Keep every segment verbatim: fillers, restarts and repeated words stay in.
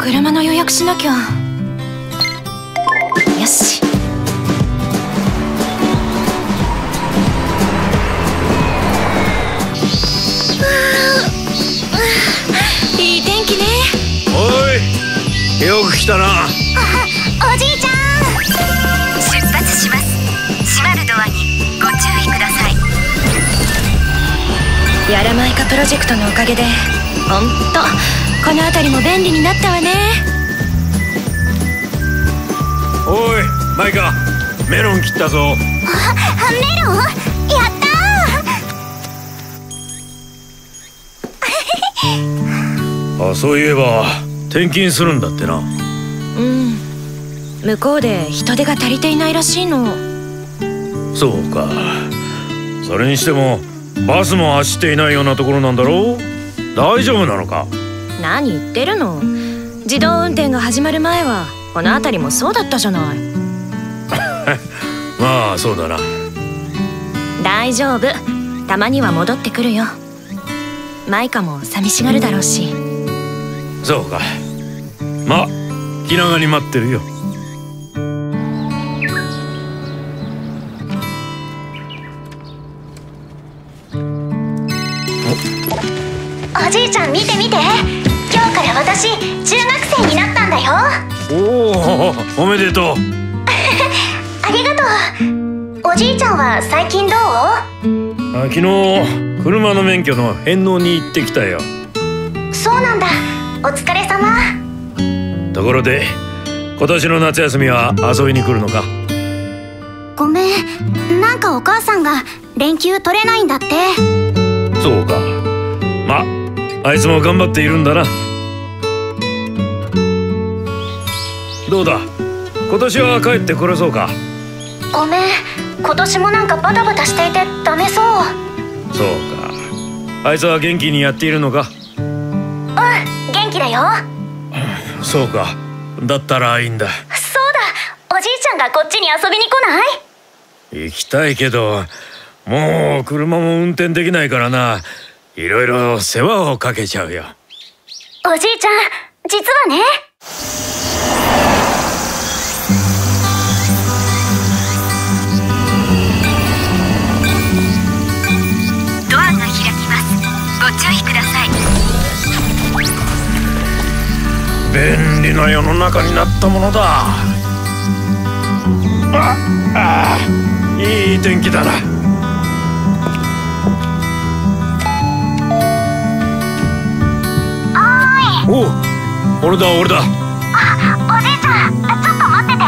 車の予約しなきゃ。よし。いい天気ね。 おい、よく来たな。 あ、おじいちゃん。出発します。閉まるドアにご注意ください。やらまいかプロジェクトのおかげでほんとこの辺りも便利になったわね。 おいマイカ、メロン切ったぞ。 あ、メロンやったー。 あ、そういえば転勤するんだってな。うん、 向こうで人手が足りていないらしいの。 そうか。それにしてもバスも走っていないようなところなんだろう。大丈夫なのか。 何言ってるの。自動運転が始まる前はこの辺りもそうだったじゃない。 まあそうだな。 大丈夫、たまには戻ってくるよ。マイカも寂しがるだろうし。 そうか。まあ気長に待ってるよ。 おじいちゃん見て見て、今日から私中学生になったんだよ。 おお、おめでとう。 ありがとう。おじいちゃんは最近どう？ あ、昨日車の免許の返納に行ってきたよ。 そうなんだ、お疲れ様。 ところで今年の夏休みは遊びに来るのか。 ごめん、なんかお母さんが連休取れないんだって。 そうか。まああいつも頑張っているんだな。どうだ、今年は帰ってこれそうか。 ごめん、今年もなんかバタバタしていてダメそう。 そうか。あいつは元気にやっているのか。 うん、元気だよ。 そうか。だったらいいんだ。 そうだ、おじいちゃんがこっちに遊びに来ない？ 行きたいけどもう車も運転できないからな。いろいろ世話をかけちゃうよ。 おじいちゃん、実はね。ドアが開きます。ご注意ください。 便利な世の中になったものだ。ああ、いい天気だな。おう、俺だ俺だ。 あ、おじいちゃん、ちょっと待ってて。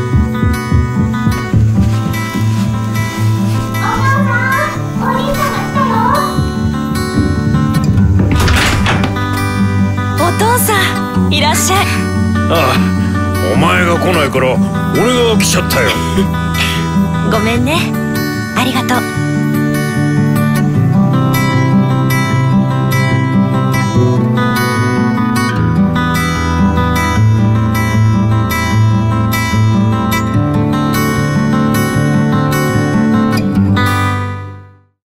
お母さん、お兄ちゃんが来たよ。お父さん、いらっしゃい。 ああ、お前が来ないから俺が来ちゃったよ。 ごめんね、ありがとう。